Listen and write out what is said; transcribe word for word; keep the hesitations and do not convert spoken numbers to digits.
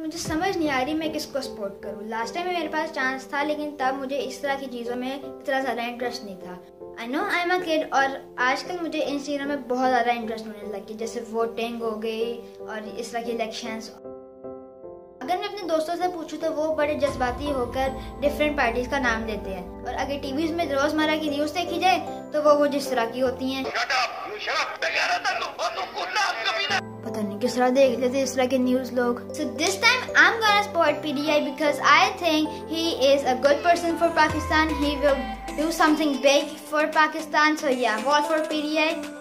मुझे समझ नहीं आ रही मैं किसको सपोर्ट करूँ। लास्ट टाइम में मेरे पास चांस था, लेकिन तब मुझे इस तरह की चीज़ों में इतना ज़्यादा इंटरेस्ट नहीं था। I know I am a kid, और आजकल मुझे इन चीज़ों में बहुत ज़्यादा इंटरेस्ट होने लगी, जैसे वोटिंग हो गई और इस तरह की इलेक्शंस। अगर मैं अपने दोस्तों से पूछूं तो वो बड़े जज्बाती होकर डिफरेंट पार्टीज का नाम लेते हैं, और अगर टीवीज में रोजमर्रा की न्यूज़ देखी जाए तो वो वो जिस तरह की होती हैं, पता नहीं किस तरह देख लेते इस तरह के न्यूज़ लोग। So this time I am gonna support PTI because I think he is a good person for Pakistan. He will do something big for Pakistan, so yeah, vote for P D I.